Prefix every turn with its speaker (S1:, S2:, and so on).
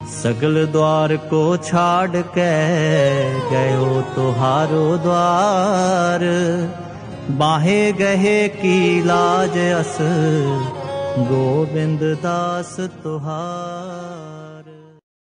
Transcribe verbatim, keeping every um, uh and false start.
S1: सगल द्वार को छाड़ के गयो तुहारो द्वार। बाहे गहे की लाज अस गोविंद दास तुहार।